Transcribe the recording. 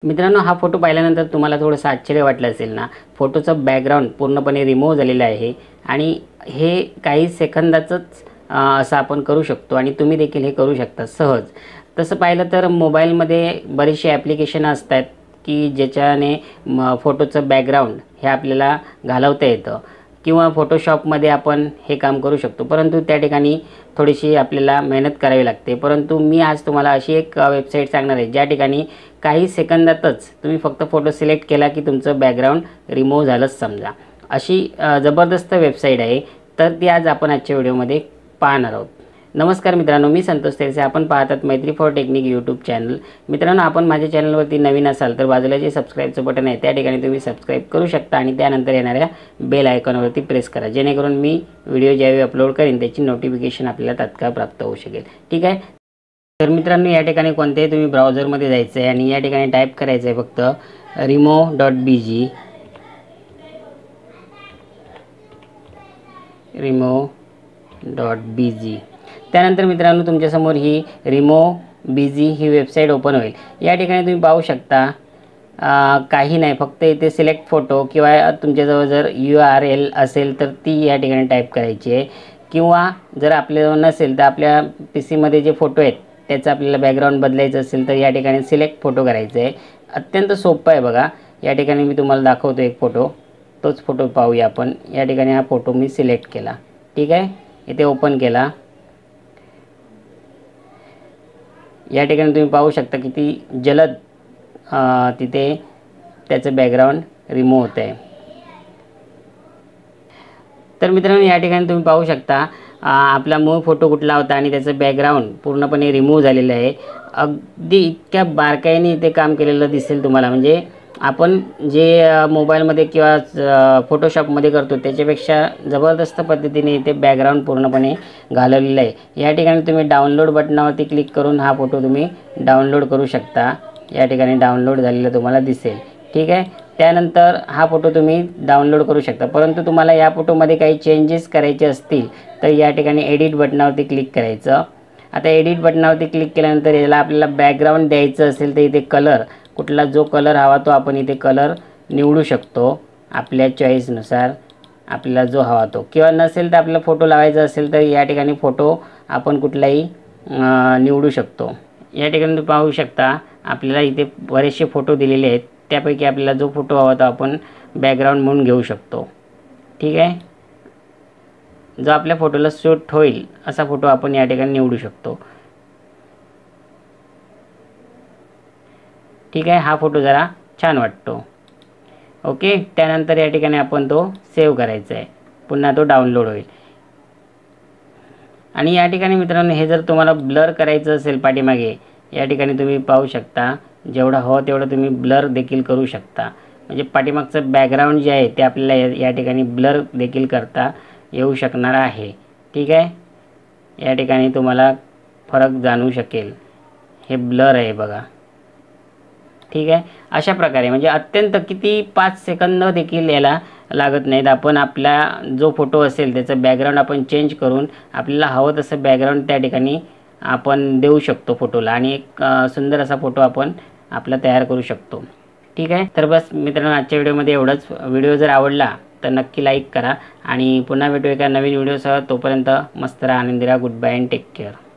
मित्रांनो, हा फोटो पाहिल्यानंतर तुम्हाला थोडंसं आश्चर्य वाटलं असेल ना। फोटोचं बॅकग्राऊंड पूर्णपणे रिमूव्ह झालेलं आहे आणि हे काही सेकंदाचंच असं आपण करू शकतो आणि तुम्ही देखील हे करू शकता सहज। तसं पाहिलं तर मोबाईलमध्ये बरीचशी ॲप्लिकेशन असतात की ज्याच्याने फोटोचं बॅकग्राऊंड हे आपल्याला घालवता येतं किंवा फोटोशॉपमध्ये आपण हे काम करू शकतो, परंतु त्या ठिकाणी थोडीशी आपल्याला मेहनत करावी लागते। परंतु मी आज तुम्हाला अशी एक वेबसाईट सांगणार आहे ज्या ठिकाणी काही सेकंदातच तुम्ही फक्त फोटो सिलेक्ट केला की तुमचं बॅकग्राऊंड रिमूव्ह झालंच समजा। अशी जबरदस्त वेबसाईट आहे, तर ती आज आपण आजच्या व्हिडिओमध्ये पाहणार आहोत। नमस्कार मित्रांनो, मी संतोष तेरसे, आपण पाहतात मैत्री फॉर टेक्निक यूट्यूब चॅनल। मित्रांनो, आपण माझ्या चॅनलवरती नवीन असाल तर बाजूला जे सबस्क्राईबचं बटन आहे त्या ठिकाणी तुम्ही सबस्क्राईब करू शकता आणि त्यानंतर येणाऱ्या बेल आयकॉनवरती प्रेस करा, जेणेकरून मी व्हिडिओ ज्यावेळी अपलोड करीन त्याची नोटिफिकेशन आपल्याला तात्काळ प्राप्त होऊ शकेल। ठीक आहे। तर मित्रांनो, या ठिकाणी कोणत्याही तुम्ही ब्राउझरमध्ये जायचं आहे आणि या ठिकाणी टाईप करायचं आहे फक्त rimo.bg rimo.bg। त्यानंतर मित्रांनो, तुमच्यासमोर ही rimo.bg ही वेबसाईट ओपन होईल। या ठिकाणी तुम्ही पाहू शकता काही नाही, फक्त इथे सिलेक्ट फोटो किंवा तुमच्याजवळ जर URL असेल तर ती या ठिकाणी टाईप करायची आहे, किंवा जर आपल्याजवळ नसेल तर आपल्या PC मध्ये जे फोटो आहेत त्याचं आपल्याला बॅकग्राऊंड बदलायचं असेल तर या ठिकाणी सिलेक्ट फोटो करायचं आहे। अत्यंत सोपं आहे बघा। या ठिकाणी मी तुम्हाला दाखवतो एक फोटो, तोच फोटो पाहूया आपण। या ठिकाणी हा फोटो मी सिलेक्ट केला, ठीक आहे, इथे ओपन केला। या ठिकाणी तुम्ही पाहू शकता किती जलद तिथे त्याचं बॅकग्राऊंड रिमूव्ह होत आहे। तर मित्रांनो, या ठिकाणी तुम्ही पाहू शकता आपला मूळ फोटो कुठला होता आणि त्याचं बॅकग्राऊंड पूर्णपणे रिमूव्ह झालेलं आहे। अगदी इतक्या बारकाईने इथे काम केलेलं दिसेल तुम्हाला, म्हणजे आपण जे मोबाईलमध्ये किंवा फोटोशॉपमध्ये करतो त्याच्यापेक्षा जबरदस्त पद्धतीने इथे बॅकग्राऊंड पूर्णपणे घालवलेलं आहे। या ठिकाणी तुम्ही डाउनलोड बटनावरती क्लिक करून हा फोटो तुम्ही डाउनलोड करू शकता। या ठिकाणी डाउनलोड झालेलं तुम्हाला दिसेल, ठीक आहे। त्यानंतर हा फोटो तुम्ही डाउनलोड करू शकता, परंतु तुम्हाला या फोटोमध्ये काही चेंजेस करायचे असतील तर या ठिकाणी एडिट बटनावरती क्लिक करायचं। आता एडिट बटनावरती क्लिक केल्यानंतर याला आपल्याला बॅकग्राऊंड द्यायचं असेल तर इथे कलर, कुठला जो कलर हवा तो आपण इथे कलर निवडू शकतो आपल्या चॉईसनुसार, आपल्याला जो हवा तो, किंवा नसेल तर आपल्याला फोटो लावायचा असेल तर या ठिकाणी फोटो आपण कुठलाही निवडू शकतो। या ठिकाणी तुम्ही पाहू शकता आपल्याला इथे बरेचसे फोटो दिलेले आहेत, त्यापैकी आपल्याला जो फोटो हवा तो आपण बॅकग्राऊंड म्हणून घेऊ शकतो, ठीक आहे। जो आपल्या फोटोला सूट होईल असा फोटो आपण या ठिकाणी निवडू शकतो, ठीक आहे। हा फोटो जरा छान वाटतो, ओके। त्यानंतर या ठिकाणी आपण तो सेव्ह करायचा आहे, पुन्हा तो डाउनलोड होईल। आणि या ठिकाणी मित्रांनो, हे जर तुम्हाला ब्लर करायचं असेल पाठीमागे, या ठिकाणी तुम्ही पाहू शकता जेवढा हवं तेवढं तुम्ही ब्लर देखील करू शकता, म्हणजे पाठीमागचं बॅकग्राऊंड जे आहे ते आपल्याला या ठिकाणी ब्लर देखील करता येऊ शकणार आहे, ठीक आहे। या ठिकाणी तुम्हाला फरक जाणवू शकेल, हे ब्लर आहे बघा, ठीक आहे। अशा प्रकारे म्हणजे अत्यंत किती 5 सेकंद देखील याला लागत नाहीत। आपण आपला जो फोटो असेल त्याचं बॅकग्राऊंड आपण चेंज करून आपल्याला हवं तसं बॅकग्राऊंड त्या ठिकाणी आपण देऊ शकतो फोटोला, आणि एक सुंदर असा फोटो आपण आपला तयार करू शकतो, ठीक आहे। तर बस मित्रांनो, आजच्या व्हिडिओमध्ये एवढंच। व्हिडिओ जर आवडला तर नक्की लाईक करा आणि पुन्हा भेटू एका नवीन व्हिडिओसह। तोपर्यंत मस्त राहा, आनंदी राहा, good bye and take care.